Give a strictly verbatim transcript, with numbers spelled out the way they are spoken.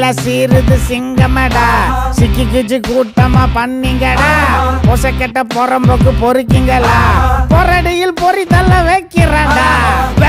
தலை சீருது சிங்கமடா சிக்கி கிச்சு கூட்டமா பண்ணீங்கடா பொசக்கெட்ட பொறம்போக்கு பொறுக்கிங்களா பொறடியில் பொறி தள்ள வைக்கிறாண்டா